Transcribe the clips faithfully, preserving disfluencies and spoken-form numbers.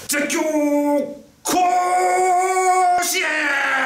絶叫甲子園。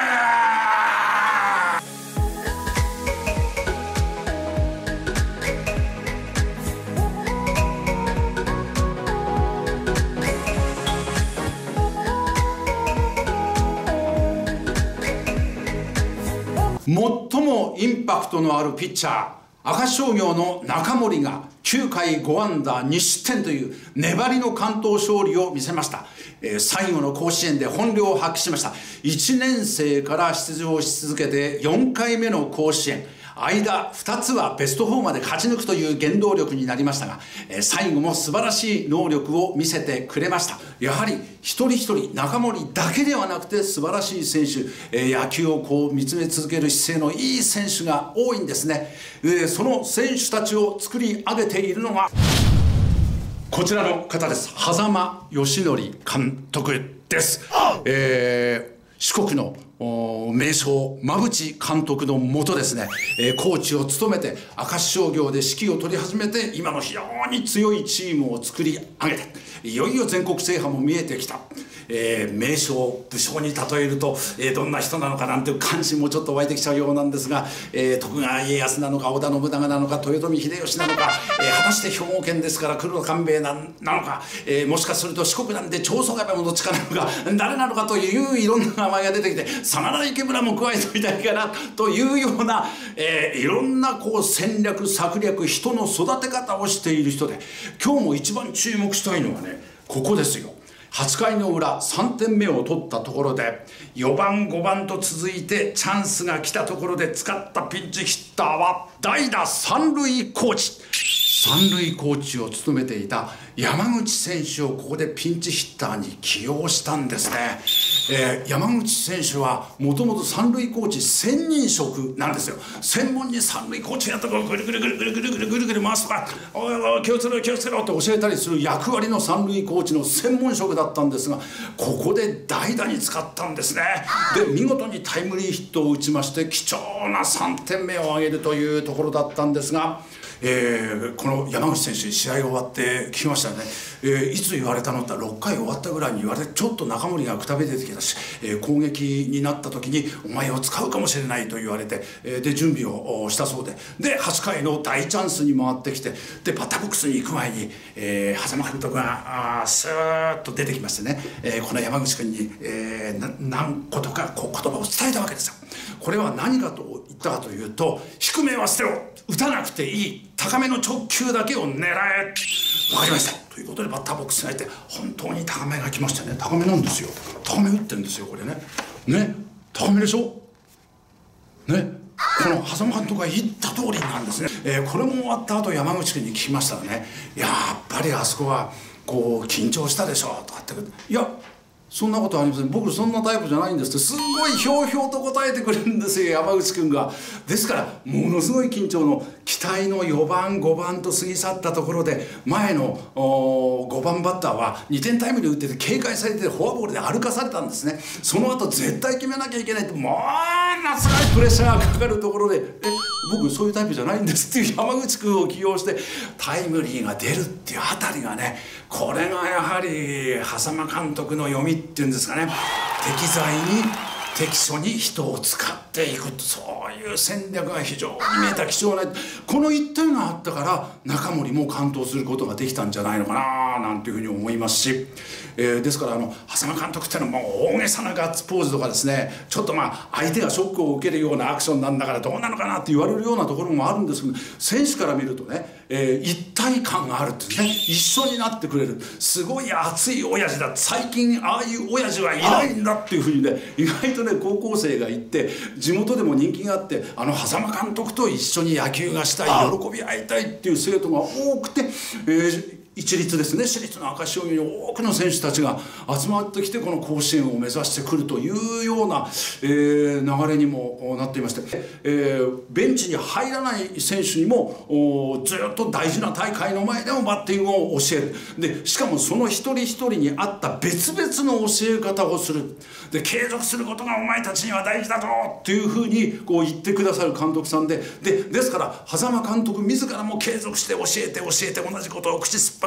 最もインパクトのあるピッチャー、明石商業の中森がきゅうかいご安打に失点という粘りの完投勝利を見せました。えー、最後の甲子園で本領を発揮しました。いちねん生から出場し続けてよんかいめの甲子園、間ふたつはベストよんまで勝ち抜くという原動力になりましたが、えー、最後も素晴らしい能力を見せてくれました。やはり一人一人中森だけではなくて素晴らしい選手、えー、野球をこう見つめ続ける姿勢のいい選手が多いんですね。えー、その選手たちを作り上げているのがこちらの方です。狭間義則監督です。えー、四国の名将馬淵監督のもとですね、えー、コーチを務めて明石商業で指揮を取り始めて、今の非常に強いチームを作り上げて、いよいよ全国制覇も見えてきた。えー、名将武将に例えると、えー、どんな人なのかなんていう関心もちょっと湧いてきちゃうようなんですが、えー、徳川家康なのか織田信長なのか豊臣秀吉なのか、えー、果たして兵庫県ですから黒田官兵衛なのか、えー、もしかすると四国なんで長宗我部もどっちかなのか誰なのかといういろんな名前が出てきて、真田池村も加えてみたいかなというような、えー、いろんなこう戦略策略、人の育て方をしている人で、今日も一番注目したいのはね、ここですよ。はちかいの裏さんてんめを取ったところでよばんごばんと続いてチャンスが来たところで使ったピンチヒッターは代打三塁コーチ。三塁コーチを務めていた山口選手をここでピンチヒッターに起用したんですね。えー、山口選手はもともと三塁コーチ専任職なんですよ。専門に三塁コーチやったからぐるぐるぐるぐるぐるぐるぐるぐる回すとか、おいおい気をつけろ気をつけろって教えたりする役割の三塁コーチの専門職だったんですが、ここで代打に使ったんですね。で見事にタイムリーヒットを打ちまして貴重なさんてんめを挙げるというところだったんですが、えー、この山口選手に試合が終わって聞きましたよね。えー、いつ言われたのってろっかい終わったぐらいに言われて、ちょっと中森がくたびれてきたし、えー、攻撃になった時にお前を使うかもしれないと言われて、えー、で準備をしたそうで、ではちかいの大チャンスに回ってきて、でバッターボックスに行く前に、えー、狭間監督があースーッと出てきましてね、えー、この山口君に、えー、何個とかこう言葉を伝えたわけですよ。これは何かと言ったかというと、低めは捨てろ、打たなくていい、高めの直球だけを狙え、分かりましたということでバッターボックスに入って本当に高めが来ましたね。高めなんですよ。高め打ってるんですよこれね。ね、高めでしょね。この狭間監督が言った通りなんですね。えー、これも終わった後山口君に聞きましたらね、やっぱりあそこはこう緊張したでしょとかって、いやそんなことありません、僕そんなタイプじゃないんですってすごいひょうひょうと答えてくれるんですよ山口君が。ですからものすごい緊張の、期待のよばんごばんと過ぎ去ったところで、前のごばんバッターはにてんタイムリー打ってて警戒されてフォアボールで歩かされたんですね。その後絶対決めなきゃいけないって、もうなすごいプレッシャーがかかるところで、え僕そういうタイプじゃないんですっていう山口君を起用してタイムリーが出るっていうあたりがね、これがやはり狭間監督の読みっていうんですかね、適材に適所に人を使っていく、そういう戦略が非常に見えた貴重な、この一点があったから中森も完投することができたんじゃないのかななんていうふうに思いますし、えー、ですからあの狭間監督っていうのはもう大げさなガッツポーズとかですね、ちょっとまあ相手がショックを受けるようなアクションなんだからどうなのかなって言われるようなところもあるんですけど、選手から見るとね、えー、一体感があるっていうね、一緒になってくれる、すごい熱い親父だ、最近ああいう親父はいないんだっていうふうにね、意外とね高校生が行って地元でも人気があって、あの狭間監督と一緒に野球がしたい、喜び合いたいっていう生徒が多くて、えー一律ですね、私立の明石商業に多くの選手たちが集まってきてこの甲子園を目指してくるというような、えー、流れにもなっていまして、えー、ベンチに入らない選手にもずっと大事な大会の前でもバッティングを教える。でしかもその一人一人に合った別々の教え方をする。で継続することがお前たちには大事だぞっていうふうにこう言ってくださる監督さんで、でですから狭間監督自らも継続して教えて教えて同じことを口酸っぱく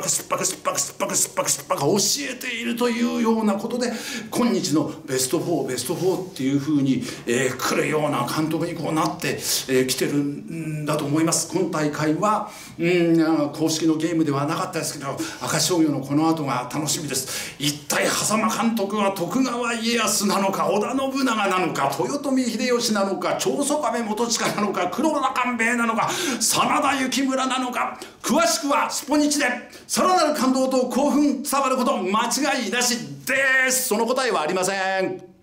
迫切迫切迫切迫切迫切迫教えているというようなことで、今日のベストフォーベストフォーっていうふうに、えー、来るような監督にこうなって、えー、来てるんだと思います。今大会はうん公式のゲームではなかったですけど、明石商業のこの後が楽しみです。一体狭間監督は徳川家康なのか、織田信長なのか、豊臣秀吉なのか、長宗我部元親なのか、黒田官兵衛なのか、真田幸村なのか、詳しくはスポニチで。さらなる感動と興奮伝わること間違いなしです。その答えはありません。